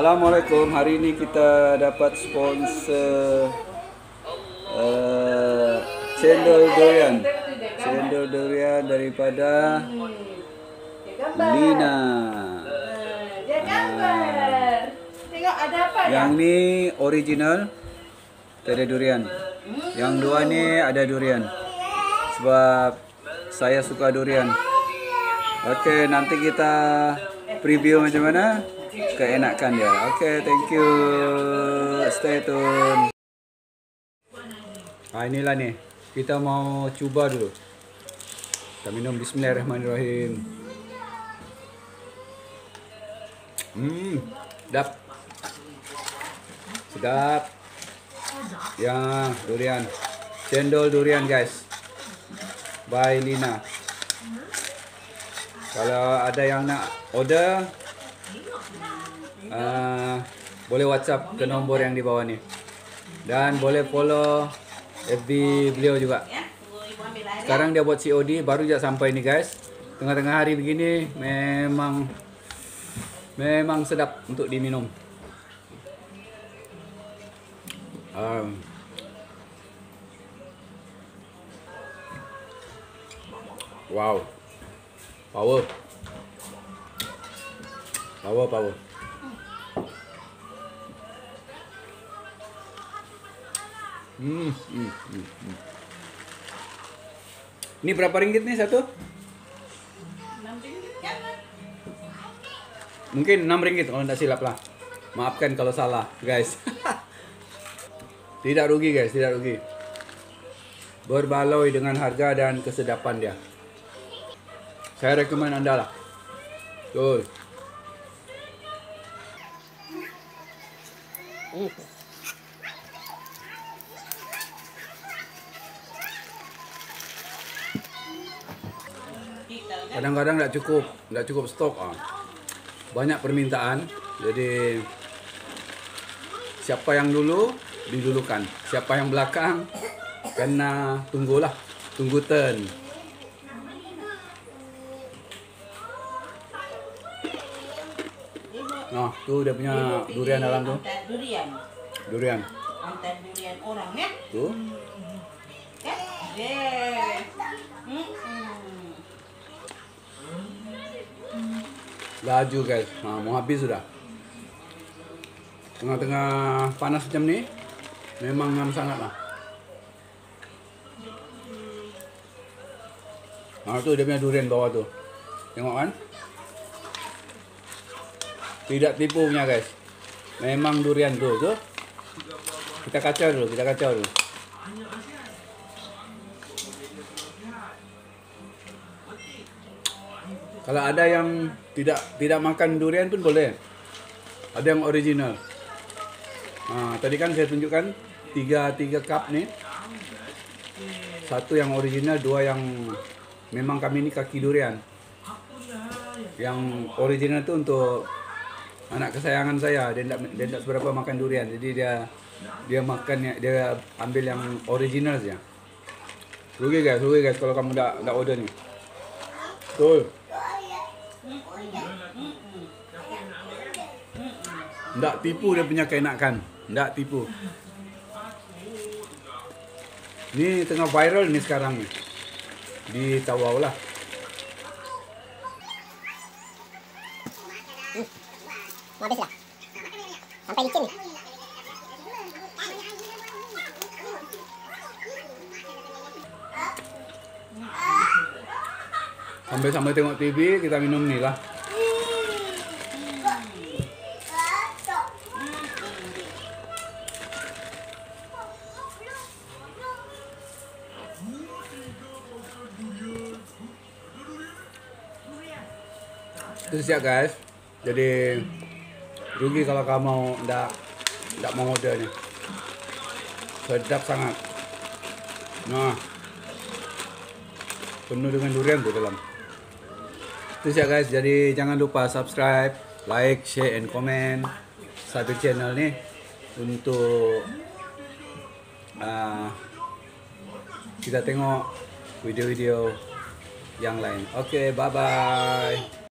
Assalamualaikum. Hari ini kita dapat sponsor cendol durian. Cendol durian daripada Lina. Tengok ada apa ya? Yang ni original, ada durian. Yang dua ni ada durian. Sebab saya suka durian. Oke, nanti kita preview macam mana keenakan dia. Oke, thank you. Stay tune. Nah, inilah nih. Kita mau coba dulu. Kita minum. Bismillahirrahmanirrahim. Sedap. Sedap. Ya, durian. Cendol durian, guys. By Lina. Kalau ada yang nak order, boleh WhatsApp ke nombor yang di bawah ni. Dan boleh follow FB beliau juga. Sekarang dia buat COD, baru je sampai ni, guys. Tengah-tengah hari begini memang sedap untuk diminum. Wow. Power. Ini berapa ringgit nih satu? 6 ringgit kan? Mungkin 6 ringgit kalau tidak silap lah. Maafkan kalau salah, guys. Tidak rugi, guys, tidak rugi. Berbaloi dengan harga dan kesedapan dia. Saya rekomen Anda lah. Tuh. Kadang-kadang tidak cukup stok. Banyak permintaan, jadi siapa yang dulu didulukan, siapa yang belakang kena tunggu turn. Nah, tuh dia punya durian dalam tuh. Durian. Antar durian orang ya. Tuh. Laju, guys. Nah, mau habis sudah. Tengah-tengah panas macam ni, memang ngam sangat lah. Nah, tuh dia punya durian bawah tuh. Tengok kan? Tidak tipu punya, guys. Memang durian tuh. Kita kacau dulu. Kalau ada yang tidak makan durian pun boleh. Ada yang original. Nah, tadi kan saya tunjukkan tiga cup nih. Satu yang original, dua yang memang kami ini kaki durian. Yang original itu untuk anak kesayangan saya. Dia tidak seberapa makan durian, jadi dia makannya, dia ambil yang original saja. Rugi guys kalau kamu tidak order nih. Betul. Tidak tipu dia punya keenakan. Tidak tipu. Ini tengah viral nih sekarang nih. Di Tawau lah. Habis lah. Sampai licin nih. Sampai tengok TV, kita minum nih lah. Itu siap, guys. Jadi rugi kalau kamu tidak mau order nih. Sedap sangat. Nah, penuh dengan durian tuh dalam. Itu ya, guys. Jadi jangan lupa subscribe, like, share, and comment subscribe channel nih untuk kita tengok video-video yang lain. Oke, bye-bye.